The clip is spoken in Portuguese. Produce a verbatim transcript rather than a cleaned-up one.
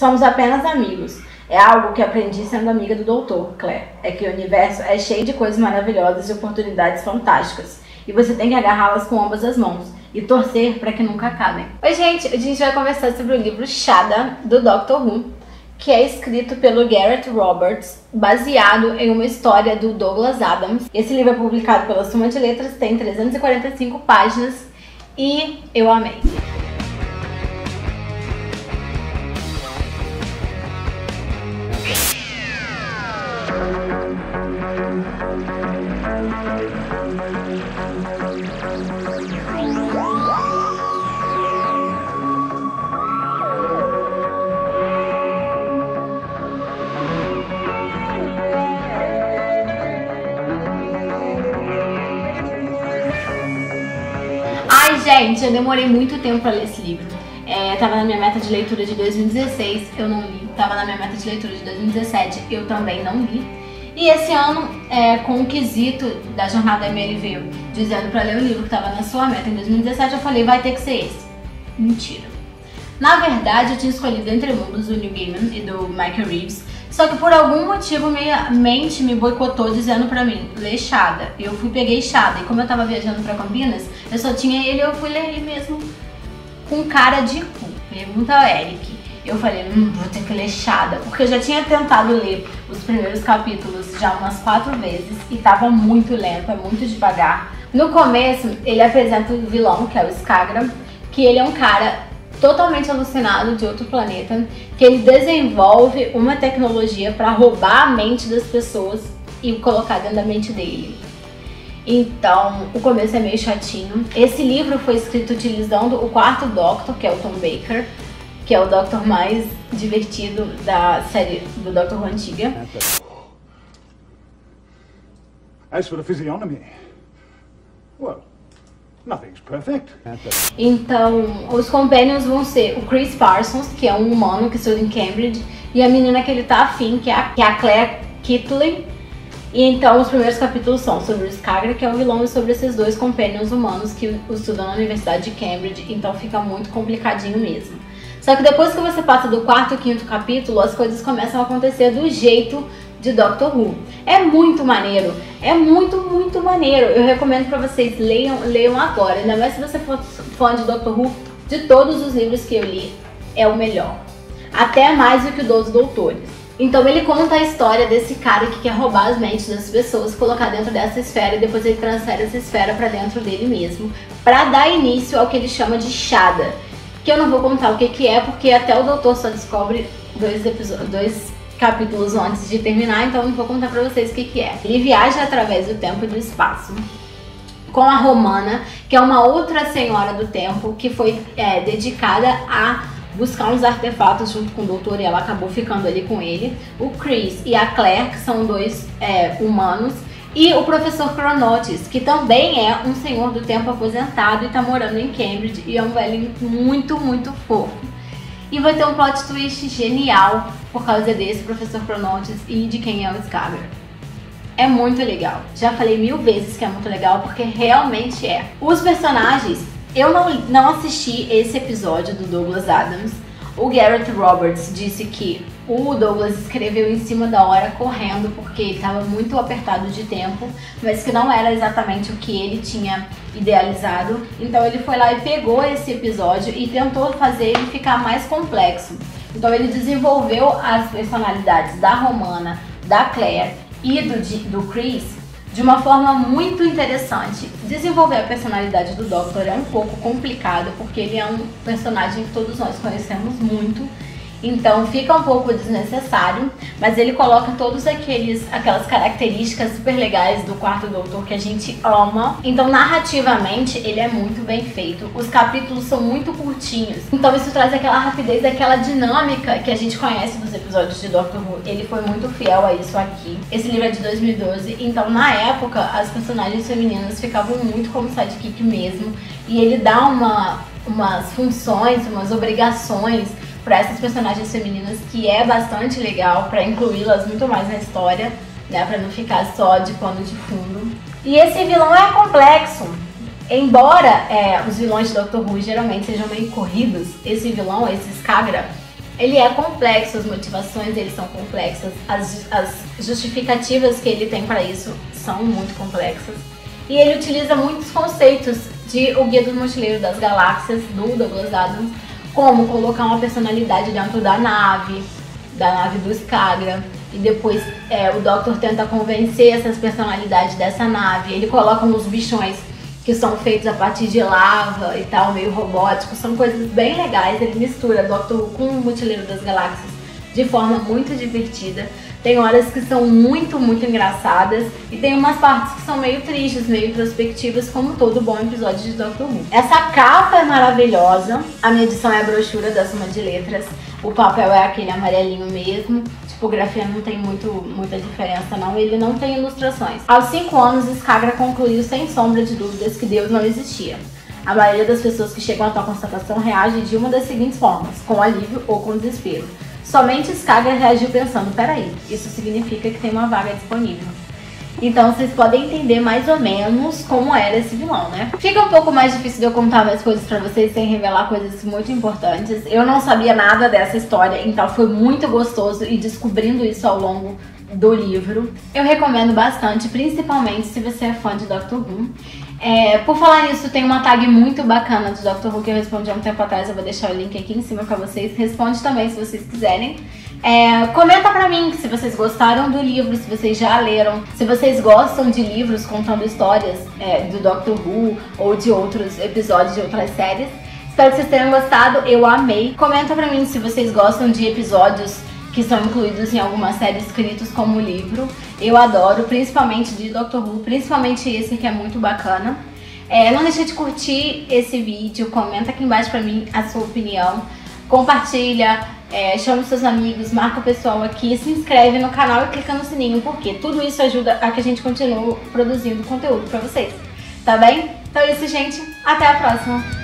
Somos apenas amigos. É algo que aprendi sendo amiga do doutor, Claire. É que o universo é cheio de coisas maravilhosas e oportunidades fantásticas. E você tem que agarrá-las com ambas as mãos e torcer para que nunca acabem. Oi, gente! Hoje a gente vai conversar sobre o livro Shada, do Doctor Who, que é escrito pelo Gareth Roberts, baseado em uma história do Douglas Adams. Esse livro é publicado pela Suma de Letras, tem trezentas e quarenta e cinco páginas e eu amei. Ai, gente, eu demorei muito tempo pra ler esse livro. É, tava na minha meta de leitura de dois mil e dezesseis, eu não li. Tava na minha meta de leitura de dois mil e dezessete, eu também não li. E esse ano, é, com o quesito da jornada M L V dizendo pra ler o livro que tava na sua meta em dois mil e dezessete, eu falei, vai ter que ser esse. Mentira. Na verdade, eu tinha escolhido Entre Mundos, do Neil Gaiman e do Michael Reeves, só que por algum motivo minha mente me boicotou dizendo pra mim, lê Shada. E eu fui peguei Shada, e como eu tava viajando pra Campinas, eu só tinha ele e eu fui ler ele mesmo com cara de cu. Pergunta ao Eric. Eu falei, hum, vou ter que ler Shada, porque eu já tinha tentado ler os primeiros capítulos já umas quatro vezes e tava muito lento, é muito devagar. No começo, ele apresenta o vilão, que é o Skagra, que ele é um cara totalmente alucinado de outro planeta, que ele desenvolve uma tecnologia para roubar a mente das pessoas e colocar dentro da mente dele. Então, o começo é meio chatinho. Esse livro foi escrito utilizando o quarto Doctor, que é o Tom Baker, que é o Doctor mais divertido da série do Doctor Who antiga. As for the physiognomy, well, nothing's perfect. Então, os companions vão ser o Chris Parsons, que é um humano que estuda em Cambridge, e a menina que ele tá afim, que é a, que é a Claire Kitley. E então, os primeiros capítulos são sobre o Skagra, que é o vilão, e sobre esses dois companions humanos que estudam na Universidade de Cambridge, então fica muito complicadinho mesmo. Só que depois que você passa do quarto e quinto capítulo, as coisas começam a acontecer do jeito de Doctor Who. É muito maneiro, é muito, muito maneiro. Eu recomendo pra vocês, leiam, leiam agora. Ainda mais se você for fã de Doctor Who, de todos os livros que eu li, é o melhor. Até mais do que o dos Doutores. Então ele conta a história desse cara que quer roubar as mentes das pessoas, colocar dentro dessa esfera e depois ele transfere essa esfera pra dentro dele mesmo, pra dar início ao que ele chama de Shada, que eu não vou contar o que que é, porque até o doutor só descobre dois, episódios, dois capítulos antes de terminar, então eu não vou contar pra vocês o que que é. Ele viaja através do tempo e do espaço com a Romana, que é uma outra senhora do tempo, que foi é, dedicada a buscar uns artefatos junto com o doutor e ela acabou ficando ali com ele. O Chris e a Claire, que são dois é, humanos, e o professor Chronotis, que também é um senhor do tempo aposentado e tá morando em Cambridge e é um velho muito, muito fofo. E vai ter um plot twist genial por causa desse professor Chronotis e de quem é o Skagra. É muito legal. Já falei mil vezes que é muito legal porque realmente é. Os personagens, eu não, não assisti esse episódio do Douglas Adams. O Gareth Roberts disse que o Douglas escreveu em cima da hora correndo porque ele estava muito apertado de tempo, mas que não era exatamente o que ele tinha idealizado. Então ele foi lá e pegou esse episódio e tentou fazer ele ficar mais complexo. Então ele desenvolveu as personalidades da Romana, da Claire e do, do Chris de uma forma muito interessante. Desenvolver a personalidade do Doctor é um pouco complicado, porque ele é um personagem que todos nós conhecemos muito, então fica um pouco desnecessário, mas ele coloca todos aqueles aquelas características super legais do quarto doutor que a gente ama. Então narrativamente ele é muito bem feito, os capítulos são muito curtinhos, então isso traz aquela rapidez, aquela dinâmica que a gente conhece dos episódios de Doctor Who. Ele foi muito fiel a isso aqui. Esse livro é de dois mil e doze, então na época as personagens femininas ficavam muito como sidekick mesmo, e ele dá uma, umas funções, umas obrigações para essas personagens femininas que é bastante legal, para incluí-las muito mais na história, né, para não ficar só de pano de fundo. E esse vilão é complexo. Embora é, os vilões de Doctor Who geralmente sejam meio corridos, esse vilão, esse Skagra, Ele é complexo, as motivações dele são complexas, as, as justificativas que ele tem para isso são muito complexas. E ele utiliza muitos conceitos de O Guia do Mochileiro das Galáxias, do Douglas Adams, como colocar uma personalidade dentro da nave, da nave do Skagra, e depois é, o Doctor tenta convencer essas personalidades dessa nave. Ele coloca uns bichões que são feitos a partir de lava e tal, meio robóticos, são coisas bem legais. Ele mistura Doctor Who com o Mochileiro das Galáxias de forma muito divertida. Tem horas que são muito, muito engraçadas e tem umas partes que são meio tristes, meio introspectivas, como todo bom episódio de Doctor Who. Essa capa é maravilhosa, a minha edição é a brochura da Suma de Letras, o papel é aquele amarelinho mesmo, tipografia não tem muito, muita diferença não, ele não tem ilustrações. Aos cinco anos, Skagra concluiu sem sombra de dúvidas que Deus não existia. A maioria das pessoas que chegam a tal constatação reage de uma das seguintes formas, com alívio ou com desespero. Somente Skagra reagiu pensando, peraí, isso significa que tem uma vaga disponível. Então vocês podem entender mais ou menos como era esse vilão, né? Fica um pouco mais difícil de eu contar mais coisas pra vocês sem revelar coisas muito importantes. Eu não sabia nada dessa história, então foi muito gostoso ir descobrindo isso ao longo do livro. Eu recomendo bastante, principalmente se você é fã de Doctor Who. É, por falar nisso, tem uma tag muito bacana de Doctor Who que eu respondi há um tempo atrás, eu vou deixar o link aqui em cima pra vocês. Responde também se vocês quiserem. É, comenta pra mim se vocês gostaram do livro, se vocês já leram, se vocês gostam de livros contando histórias é, do Doctor Who ou de outros episódios de outras séries. Espero que vocês tenham gostado, eu amei. Comenta pra mim se vocês gostam de episódios que são incluídos em alguma série escritos como livro. Eu adoro, principalmente de Doctor Who, principalmente esse que é muito bacana. É, não deixe de curtir esse vídeo, comenta aqui embaixo pra mim a sua opinião, compartilha, é, chama os seus amigos, marca o pessoal aqui, se inscreve no canal e clica no sininho, porque tudo isso ajuda a que a gente continue produzindo conteúdo pra vocês, tá bem? Então é isso, gente, até a próxima!